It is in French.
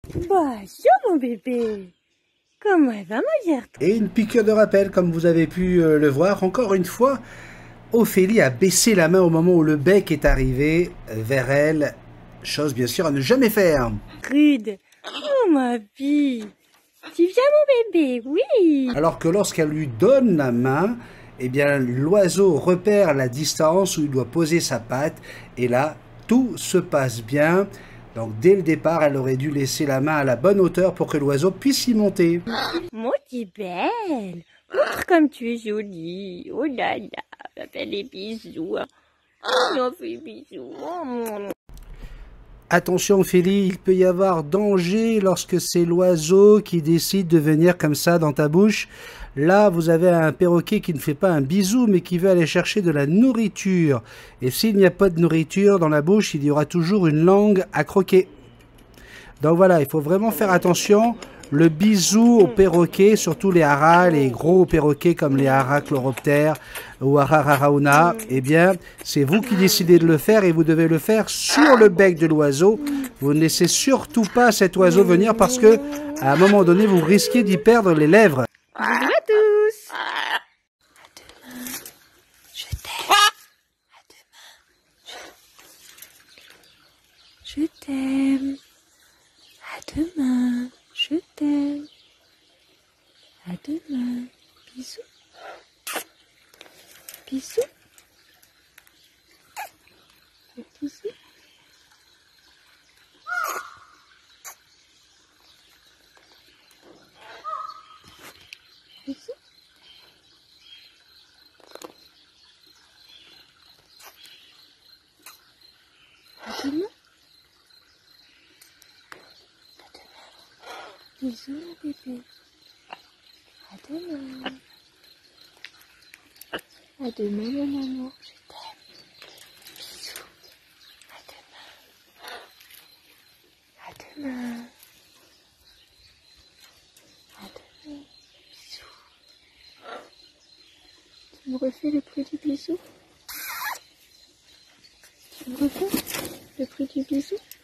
Bonjour mon bébé. Comment elle va mon gertrude? Et une piqûre de rappel, comme vous avez pu le voir. Encore une fois, Ophélie a baissé la main au moment où le bec est arrivé vers elle. Chose bien sûr à ne jamais faire. Rude. Oh ma fille. Tu viens mon bébé, oui. Alors que lorsqu'elle lui donne la main, eh bien l'oiseau repère la distance où il doit poser sa patte. Et là, tout se passe bien. Donc dès le départ, elle aurait dû laisser la main à la bonne hauteur pour que l'oiseau puisse y monter. Mon petit belle. Montre comme tu es jolie. Oh là là. Fais des bisous. Oh non, fais des bisous. Attention Ophélie, il peut y avoir danger lorsque c'est l'oiseau qui décide de venir comme ça dans ta bouche. Là, vous avez un perroquet qui ne fait pas un bisou, mais qui veut aller chercher de la nourriture. Et s'il n'y a pas de nourriture dans la bouche, il y aura toujours une langue à croquer. Donc voilà, il faut vraiment faire attention. Le bisou au perroquet, surtout les haras, les gros perroquets comme les haras chloroptères ou haras rarauna, eh bien, c'est vous qui décidez de le faire et vous devez le faire sur le bec de l'oiseau. Vous ne laissez surtout pas cet oiseau venir parce que, à un moment donné, vous risquez d'y perdre les lèvres. Bisous à tous. Je t'aime. À demain. Je t'aime. À demain. Je t'aime. À demain. Bisous. Bisous. Bisous. Bisous. À demain. Bisous, mon bébé. À demain. À demain, mon amour. Je t'aime. Bisous. À demain. À demain. À demain. Bisous. Tu me refais le prix du bisou? Tu me refais le prix du bisou?